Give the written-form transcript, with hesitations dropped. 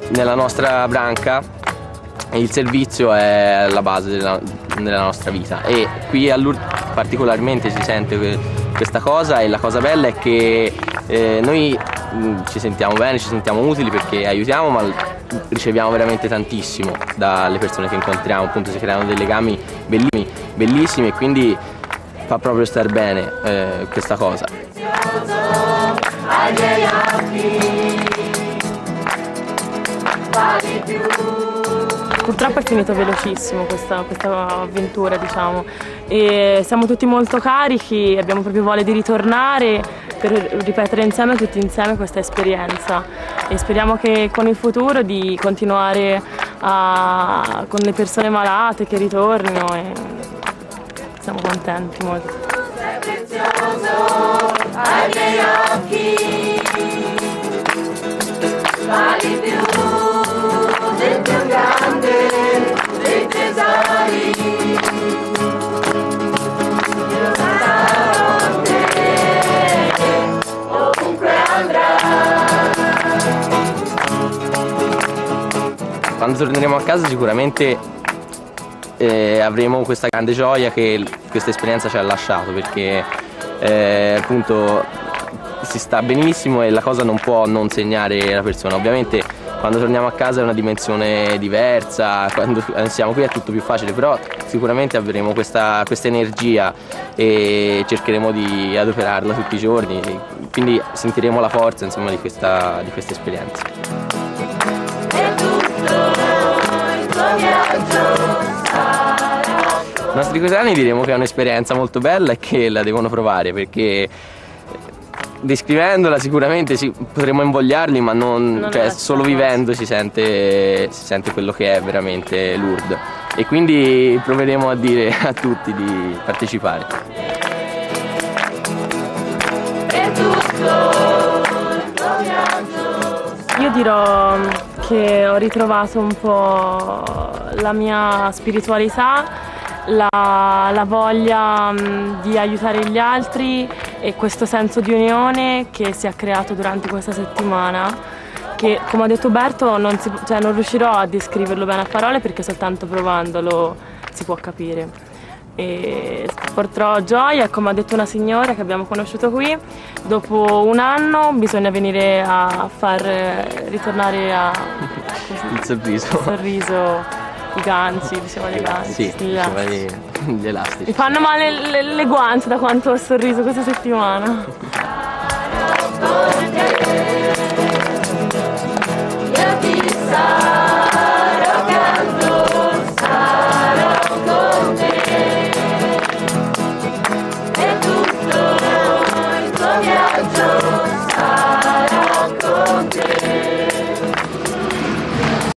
nella nostra branca il servizio è la base della nostra vita, e qui a Lourdes particolarmente si sente questa cosa, e la cosa bella è che noi ci sentiamo bene, ci sentiamo utili perché aiutiamo, ma riceviamo veramente tantissimo dalle persone che incontriamo, appunto si creano dei legami bellissimi, e quindi fa proprio star bene questa cosa. Purtroppo è finito velocissimo questa avventura, diciamo, e siamo tutti molto carichi, abbiamo proprio voglia di ritornare per ripetere insieme, tutti insieme, questa esperienza, e speriamo che con il futuro di continuare con le persone malate che ritornino, e siamo contenti molto. Ai miei occhi, vali più del più grande dei tesori, io sarò con te ovunque andrai. Quando torneremo a casa sicuramente avremo questa grande gioia che questa esperienza ci ha lasciato, perché appunto si sta benissimo e la cosa non può non segnare la persona. Ovviamente quando torniamo a casa è una dimensione diversa, quando siamo qui è tutto più facile, però sicuramente avremo questa energia e cercheremo di adoperarla tutti i giorni, e quindi sentiremo la forza, insomma, di questa esperienza. I nostri coetanei diremo che è un'esperienza molto bella e che la devono provare, perché descrivendola sicuramente potremmo invogliarli, ma cioè, solo vivendo si sente quello che è veramente Lourdes, e quindi proveremo a dire a tutti di partecipare. Io dirò che ho ritrovato un po' la mia spiritualità, la voglia di aiutare gli altri, e questo senso di unione che si è creato durante questa settimana, che, come ha detto Berto, non riuscirò a descriverlo bene a parole, perché soltanto provandolo si può capire. E porterò gioia, come ha detto una signora che abbiamo conosciuto qui, dopo un anno bisogna venire a far ritornare il sorriso, i ganci, diceva le ganci. Sì, diceva gli elastici. Mi fanno male le guance da quanto ho sorriso questa settimana.